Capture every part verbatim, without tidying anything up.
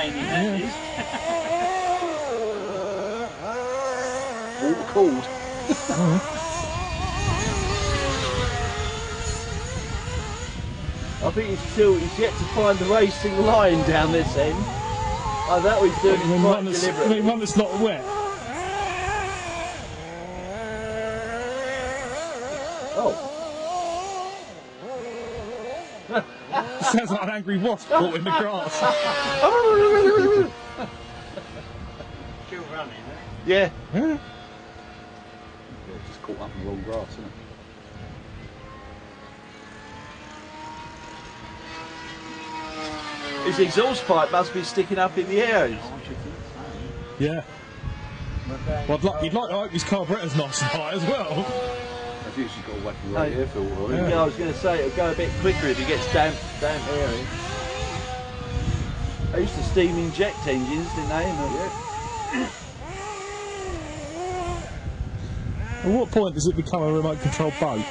entertaining, that is. Water cooled. I think he's still, he's yet to find the racing line down this end. Oh, that what he's doing I is mean, quite one that's, I deliberate. mean, one that's not wet. Oh. Sounds like an angry wasp caught in the grass. Still running, eh? Yeah. Huh? Yeah, just caught up in the long grass, isn't it? His exhaust pipe must be sticking up in the air. I should think so. Yeah. Well, I'd like, you'd like to hope his carburettor's nice and high as well. I've usually got a wacky right air filter on it. Yeah. yeah, I was going to say it'll go a bit quicker if he gets damp, damp air in. They used to steam inject engines, didn't they? Yeah. At what point does it become a remote control boat?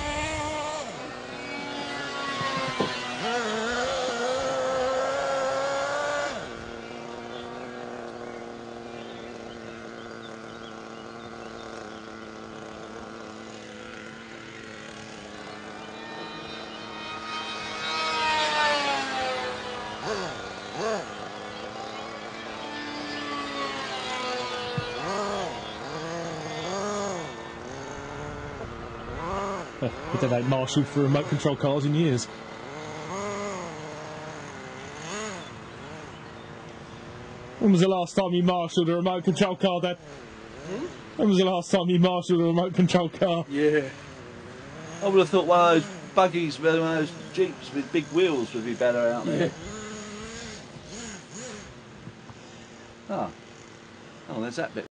But they ain't marshalled for remote control cars in years. When was the last time you marshalled a remote control car, Dad? Hmm? When was the last time you marshalled a remote control car? Yeah. I would have thought one of those buggies, one of those Jeeps with big wheels would be better out there. Yeah. Ah. Oh, there's that bit.